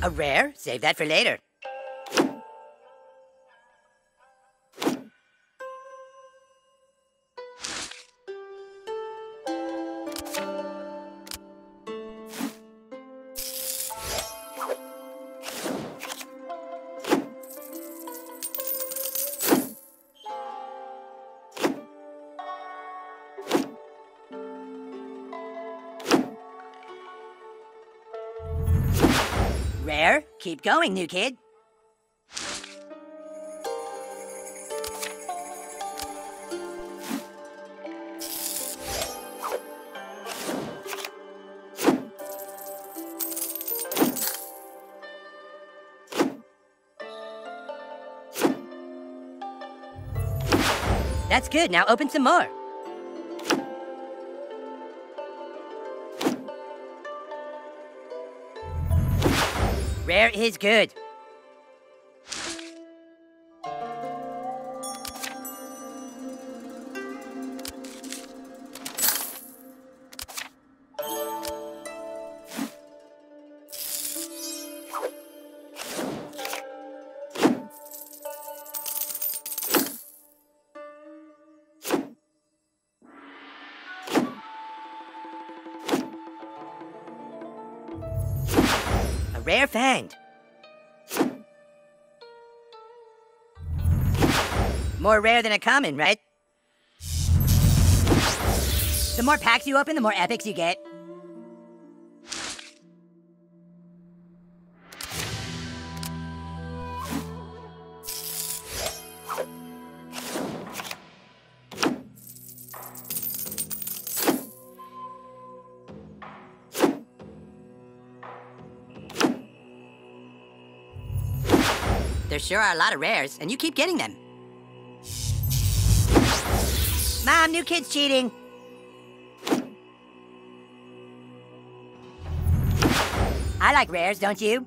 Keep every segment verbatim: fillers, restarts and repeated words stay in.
A rare? Save that for later. Rare? Keep going, new kid. That's good. Now open some more. Rare is good. A rare find. More rare than a common, right? The more packs you open, the more epics you get. There sure are a lot of rares, and you keep getting them. Mom, new kid's cheating. I like rares, don't you?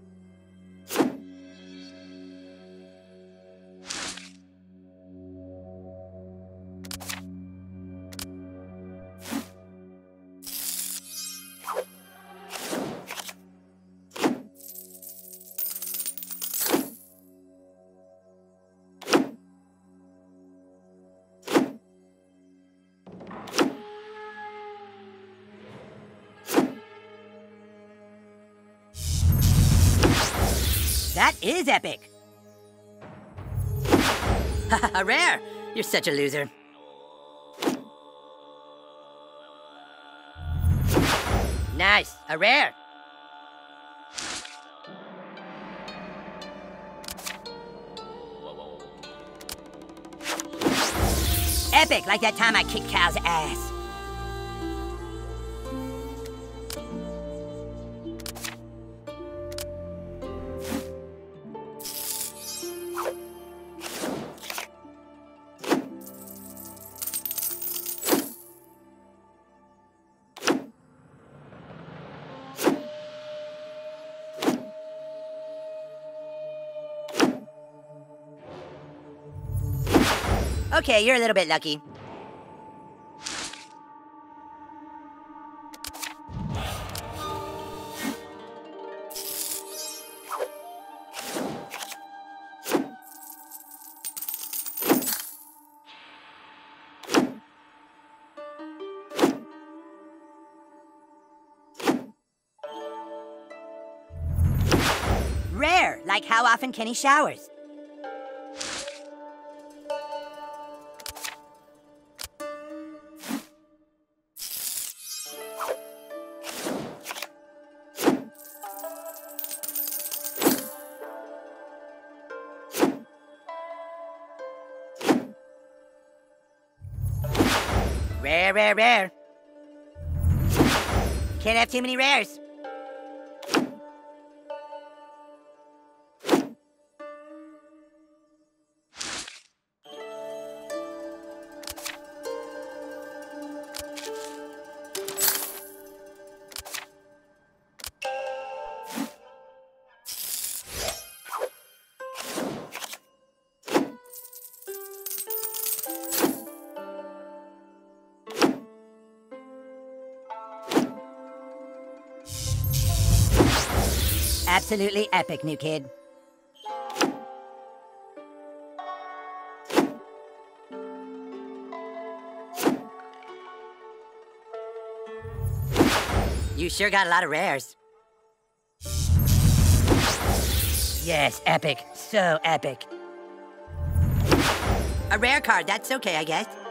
That is epic. A rare. You're such a loser. Nice. A rare. Epic, like that time I kicked Cal's ass. Okay, you're a little bit lucky. Rare, like how often Kenny showers. Rare, rare, rare. Can't have too many rares. Absolutely epic, new kid. You sure got a lot of rares. Yes, epic. So epic. A rare card, that's okay, I guess.